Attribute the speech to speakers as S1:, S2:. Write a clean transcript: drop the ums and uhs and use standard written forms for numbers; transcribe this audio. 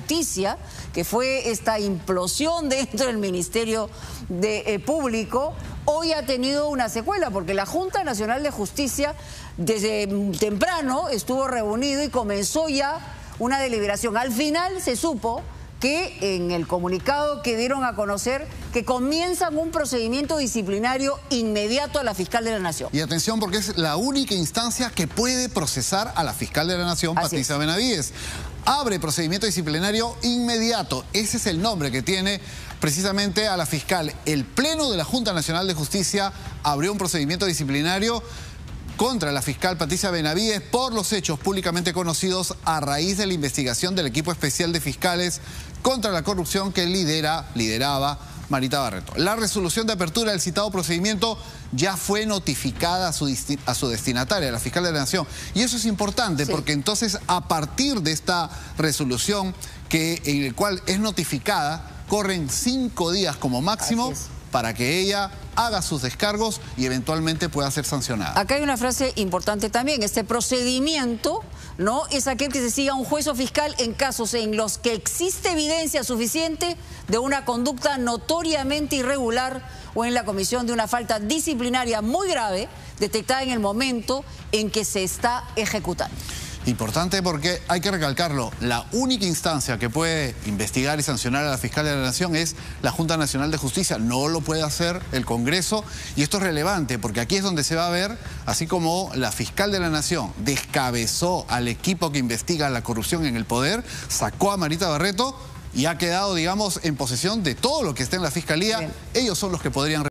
S1: Justicia, que fue esta implosión dentro del Ministerio Público, hoy ha tenido una secuela, porque la Junta Nacional de Justicia desde temprano estuvo reunido y comenzó ya una deliberación. Al final se supo que en el comunicado que dieron a conocer que comienzan un procedimiento disciplinario inmediato a la fiscal de la Nación.
S2: Y atención, porque es la única instancia que puede procesar a la fiscal de la Nación, Patricia Benavides. Abre procedimiento disciplinario inmediato. Ese es el nombre que tiene precisamente a la fiscal. El Pleno de la Junta Nacional de Justicia abrió un procedimiento disciplinario contra la fiscal Patricia Benavides por los hechos públicamente conocidos a raíz de la investigación del equipo especial de fiscales contra la corrupción que lideraba Marita Barreto. La resolución de apertura del citado procedimiento ya fue notificada a su destinataria, la fiscal de la Nación. Y eso es importante porque entonces a partir de esta resolución en el cual es notificada, corren 5 días como máximo para que ella haga sus descargos y eventualmente pueda ser sancionada.
S1: Acá hay una frase importante también. Este procedimiento, ¿no?, es aquel que se siga a un juez o fiscal en casos en los que existe evidencia suficiente de una conducta notoriamente irregular o en la comisión de una falta disciplinaria muy grave detectada en el momento en que se está ejecutando.
S2: Importante porque hay que recalcarlo, la única instancia que puede investigar y sancionar a la fiscal de la Nación es la Junta Nacional de Justicia, no lo puede hacer el Congreso, y esto es relevante porque aquí es donde se va a ver, así como la fiscal de la Nación descabezó al equipo que investiga la corrupción en el poder, sacó a Marita Barreto y ha quedado, digamos, en posesión de todo lo que está en la Fiscalía. Ellos son los que podrían